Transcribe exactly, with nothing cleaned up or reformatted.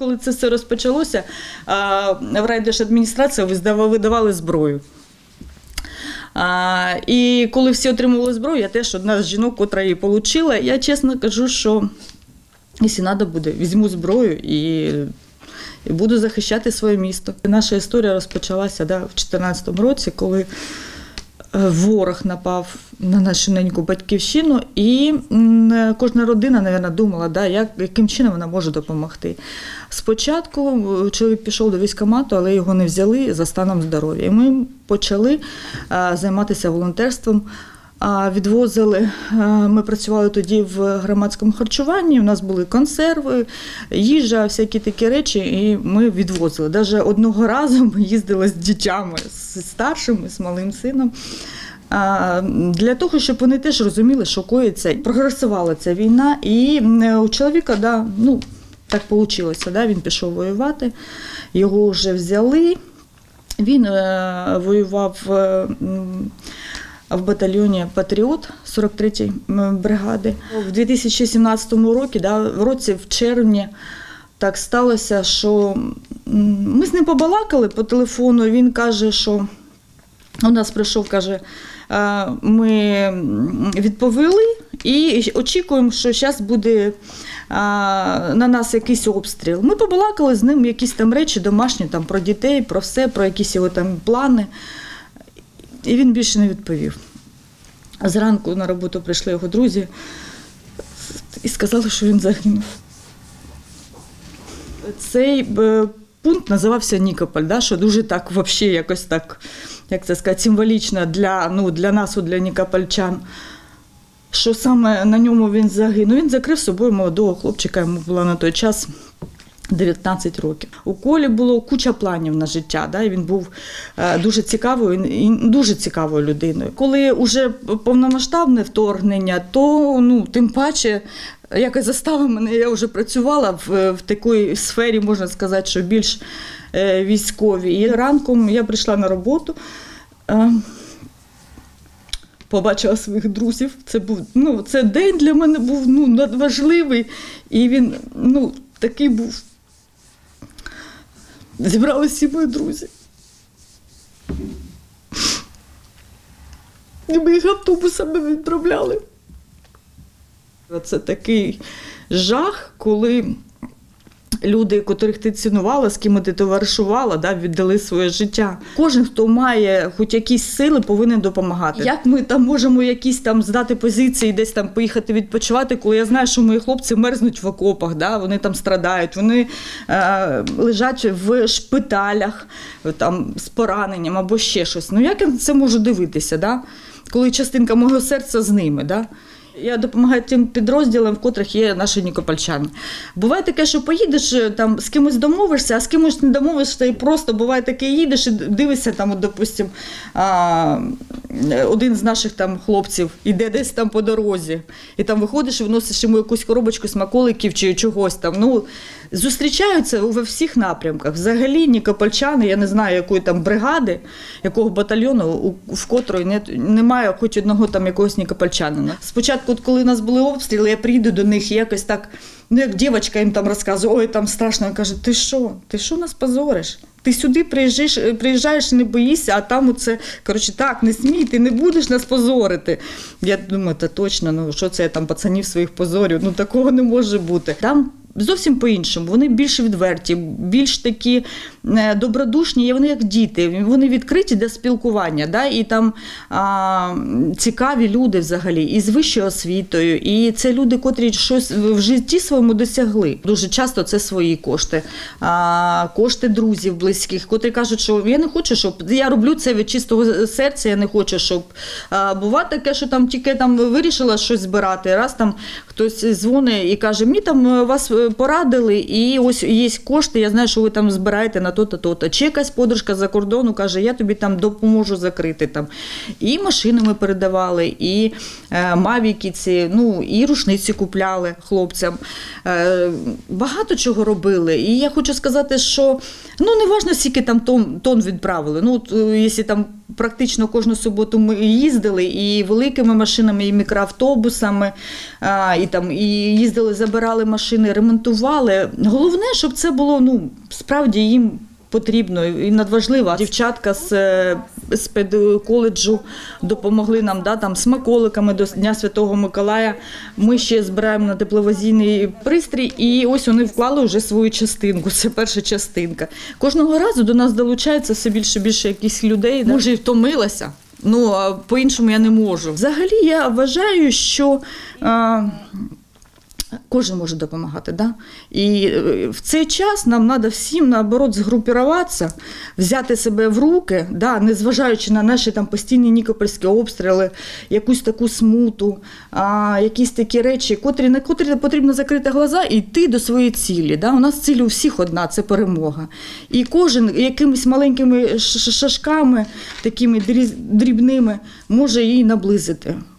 Коли це все розпочалося, в райдержадміністрації видавали зброю. А, і коли всі отримували зброю, я теж одна з жінок, котра її отримала. Я чесно кажу, що якщо треба буде, візьму зброю і, і буду захищати своє місто. Наша історія розпочалася да, в дві тисячі чотирнадцятому році, коли ворог напав на нашу неньку батьківщину, і кожна родина, мабуть, думала, да, як, яким чином вона може допомогти. Спочатку чоловік пішов до військкомату, але його не взяли за станом здоров'я. І ми почали а, займатися волонтерством. А, відвозили, а, ми працювали тоді в громадському харчуванні, у нас були консерви, їжа, всякі такі речі, і ми відвозили. Навіть одного разу ми їздили з дітьми, з старшим, з малим сином, а, для того, щоб вони теж розуміли, що коїться. Прогресувала ця війна, і у чоловіка, да, ну, так вийшло, да, він пішов воювати, його вже взяли, він е, воював е, в батальйоні «Патріот» сорок третьої бригади. В дві тисячі сімнадцятому році, да, в році, в червні, так сталося, що ми з ним побалакали по телефону, він каже, що у нас прийшов, каже, ми відповіли і очікуємо, що зараз буде на нас якийсь обстріл. Ми побалакали з ним якісь там речі домашні, там, про дітей, про все, про якісь його там плани. І він більше не відповів. А зранку на роботу прийшли його друзі і сказали, що він загинув. Цей пункт називався Нікополь, да, що дуже так, взагалі, якось так, як це сказати, символічно для, ну, для нас, для нікопольчан, що саме на ньому він загинув. Він закрив собою молодого хлопчика, йому було на той час дев'ятнадцять років. У Колі було куча планів на життя, да, і він був дуже цікавою, і дуже цікавою людиною. Коли вже повномасштабне вторгнення, то ну, тим паче якось заставив мене, я вже працювала в, в такій сфері, можна сказати, що більш е, військовій. І ранком я прийшла на роботу, е, побачила своїх друзів. Це був, ну, це день для мене був ну, надважливий, і він ну, такий був. Зібралися всі мої друзі. І ми їх автобусами відправляли. Це такий жах, коли люди, котрих ти цінувала, з ким ти товаришувала, да, віддали своє життя. Кожен, хто має хоч якісь сили, повинен допомагати. Як ми там можемо якісь там здати позиції, десь там поїхати відпочивати, коли я знаю, що мої хлопці мерзнуть в окопах, да, вони там страдають, вони е, лежать в шпиталях там, з пораненням або ще щось. Ну як я на це можу дивитися, да? Коли частинка мого серця з ними, да? Я допомагаю тим підрозділам, в котрих є наші нікопольчани. Буває таке, що поїдеш, там, з кимось домовишся, а з кимось не домовишся, і просто буває таке, їдеш і дивишся, там, от, допустим, а, один з наших там хлопців іде десь там по дорозі, і там виходиш і вносиш йому якусь коробочку смаколиків чи чогось там. Ну, зустрічаються у всіх напрямках. Взагалі нікопольчани, я не знаю, якої там бригади, якого батальйону, в котрої не, немає хоч одного там якогось нікопольчанина. Спочатку, коли у нас були обстріли, я приїду до них і якось так, ну як дівчинка їм там розказує, ой, там страшно. Я кажу, ти що? Ти що нас позориш? Ти сюди приїжджаєш, приїжджаєш і не боїшся, а там оце, коротше, так, не смій, ти не будеш нас позорити. Я думаю, та точно, ну що це я там пацанів своїх позорю, ну такого не може бути. Там зовсім по-іншому, вони більш відверті, більш такі добродушні, вони як діти, вони відкриті для спілкування, да? І там а, цікаві люди взагалі, і з вищою освітою, і це люди, котрі щось в житті своєму досягли. Дуже часто це свої кошти, а, кошти друзів близьких, котрі кажуть, що я не хочу, щоб, я роблю це від чистого серця, я не хочу, щоб, а, буває таке, що там тільки там вирішила щось збирати, раз там хтось дзвонить і каже, мені там вас порадили, і ось є кошти, я знаю, що ви там збираєте на то-то, то-то. Чи якась подружка за кордону каже, я тобі там допоможу закрити. Там. І машини ми передавали, і е, мавіки ці, ну, і рушниці купляли хлопцям. Е, багато чого робили. І я хочу сказати, що, ну, не важливо, скільки там тон, тон відправили. Ну, от, якщо там практично кожну суботу ми їздили і великими машинами, і мікроавтобусами, а, і, там, і їздили, забирали машини, ремонтували. Головне, щоб це було, ну, справді їм потрібно і надважливо. Дівчатка з, з педколеджу допомогли нам, да, там, смаколиками до Дня Святого Миколая. Ми ще збираємо на тепловізійний пристрій, і ось вони вклали вже свою частинку. Це перша частинка. Кожного разу до нас долучається все більше і більше якихось людей. Да? Може, і втомилася. Ну, а по-іншому я не можу. Взагалі, я вважаю, що а, кожен може допомагати. Да? І в цей час нам треба всім, наоборот, згрупуватися, взяти себе в руки, да? Незважаючи на наші там постійні нікопольські обстріли, якусь таку смуту, а, якісь такі речі, котрі, на котрі потрібно закрити глаза і йти до своєї цілі. Да? У нас ціль у всіх одна – це перемога. І кожен якимись маленькими шашками, такими дрібними, може її наблизити.